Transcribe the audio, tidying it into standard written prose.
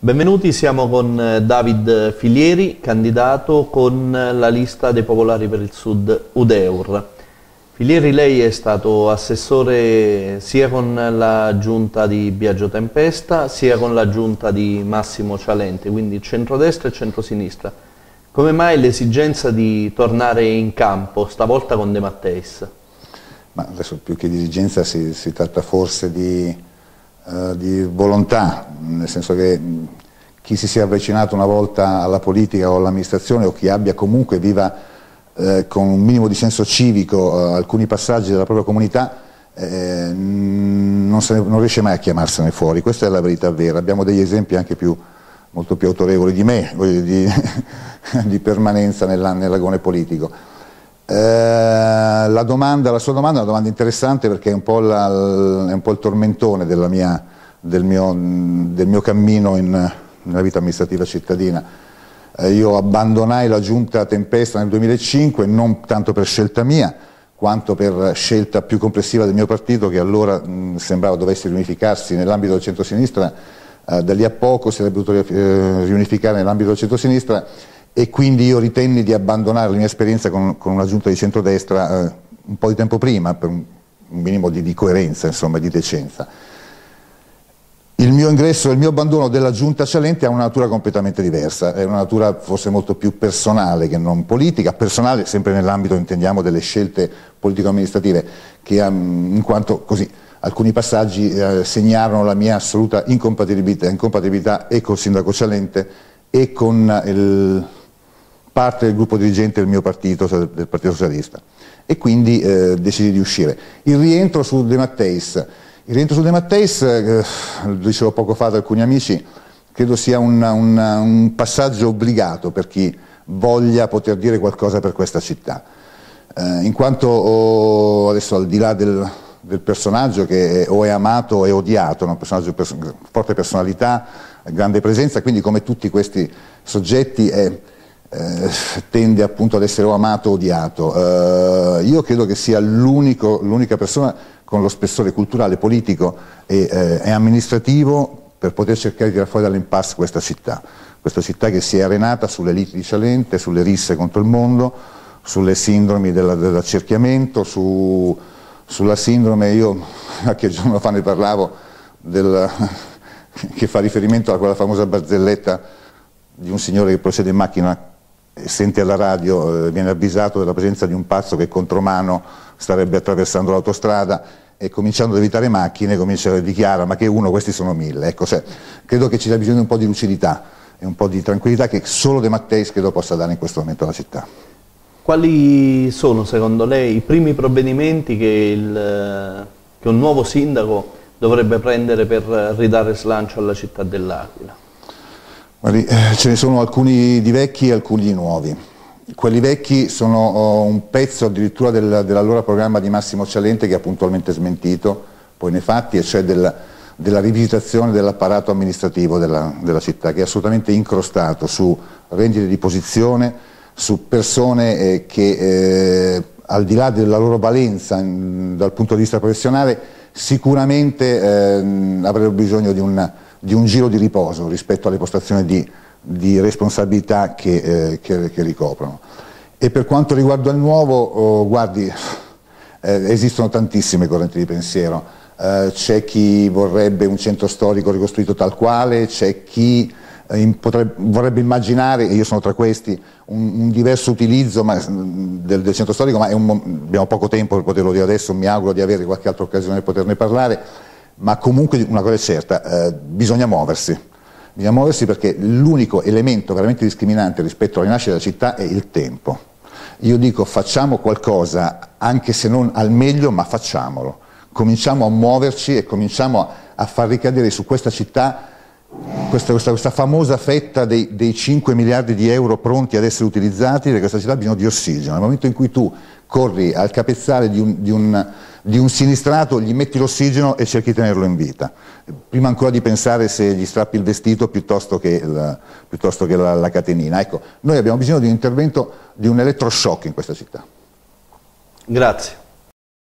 Benvenuti, siamo con David Filieri, candidato con la lista dei Popolari per il Sud UDEUR. Filieri, lei è stato assessore sia con la giunta di Biagio Tempesta sia con la giunta di Massimo Cialente, quindi centrodestra e centrosinistra. Come mai l'esigenza di tornare in campo, stavolta con De Matteis? Ma adesso più che di esigenza si tratta forse di volontà, nel senso che chi si sia avvicinato una volta alla politica o all'amministrazione o chi abbia comunque viva con un minimo di senso civico alcuni passaggi della propria comunità non riesce mai a chiamarsene fuori. Questa è la verità vera. Abbiamo degli esempi anche molto più autorevoli di me, di permanenza nell'agone politico. La sua domanda è una domanda interessante perché è un po' il tormentone del mio cammino nella vita amministrativa cittadina. Io abbandonai la giunta Tempesta nel 2005 non tanto per scelta mia quanto per scelta più complessiva del mio partito, che allora sembrava dovesse riunificarsi nell'ambito del centrosinistra. Da lì a poco si sarebbe dovuto riunificare nell'ambito del centrosinistra, e quindi io ritenni di abbandonare la mia esperienza con una giunta di centrodestra un po' di tempo prima, per un minimo di coerenza, insomma, di decenza. Il mio ingresso e il mio abbandono della giunta Cialente ha una natura completamente diversa, è una natura forse molto più personale che non politica, personale sempre nell'ambito, intendiamo, delle scelte politico-amministrative, che in quanto così alcuni passaggi segnarono la mia assoluta incompatibilità e col sindaco Cialente e con parte del gruppo dirigente del mio partito, cioè del Partito Socialista, e quindi decisi di uscire. Il rientro su De Matteis, lo dicevo poco fa ad alcuni amici, credo sia un passaggio obbligato per chi voglia poter dire qualcosa per questa città, in quanto adesso, al di là del personaggio che o è amato o è odiato, un personaggio forte personalità, grande presenza, quindi come tutti questi soggetti tende appunto ad essere o amato o odiato. Io credo che sia l'unica persona con lo spessore culturale, politico e amministrativo per poter cercare di tirare fuori dall'impasse questa città che si è arenata sulle liti di Cialente, sulle risse contro il mondo, sulle sindromi dell'accerchiamento, sulla sindrome, io qualche giorno fa ne parlavo, che fa riferimento a quella famosa barzelletta di un signore che procede in macchina e sente alla radio, viene avvisato della presenza di un pazzo che contromano starebbe attraversando l'autostrada e, cominciando ad evitare macchine, dichiara: ma che uno, questi sono 1000. Ecco, credo che ci sia bisogno di un po' di lucidità e un po' di tranquillità che solo De Matteis credo possa dare in questo momento alla città. Quali sono secondo lei i primi provvedimenti che un nuovo sindaco dovrebbe prendere per ridare slancio alla città dell'Aquila? Ce ne sono alcuni di vecchi e alcuni di nuovi. Quelli vecchi sono un pezzo addirittura dell'allora programma di Massimo Cialente, che ha puntualmente smentito poi nei fatti, e cioè della rivisitazione dell'apparato amministrativo della città, che è assolutamente incrostato su rendite di posizione, su persone che al di là della loro valenza dal punto di vista professionale sicuramente avrebbero bisogno di un giro di riposo rispetto alle postazioni di responsabilità che ricoprono. E per quanto riguarda il nuovo, guardi, esistono tantissime correnti di pensiero. C'è chi vorrebbe un centro storico ricostruito tal quale, c'è chi vorrebbe immaginare, e io sono tra questi, un diverso utilizzo del centro storico, ma abbiamo poco tempo per poterlo dire adesso, mi auguro di avere qualche altra occasione per poterne parlare. Ma comunque una cosa è certa, bisogna muoversi perché l'unico elemento veramente discriminante rispetto alla rinascita della città è il tempo. Io dico: facciamo qualcosa, anche se non al meglio, ma facciamolo. Cominciamo a muoverci e cominciamo a far ricadere su questa città questa famosa fetta dei 5 miliardi di euro pronti ad essere utilizzati, perché questa città ha bisogno di ossigeno. Nel momento in cui tu corri al capezzale di un sinistrato, gli metti l'ossigeno e cerchi di tenerlo in vita, prima ancora di pensare se gli strappi il vestito piuttosto che la catenina. Ecco, noi abbiamo bisogno di un intervento, di un elettroshock in questa città. Grazie.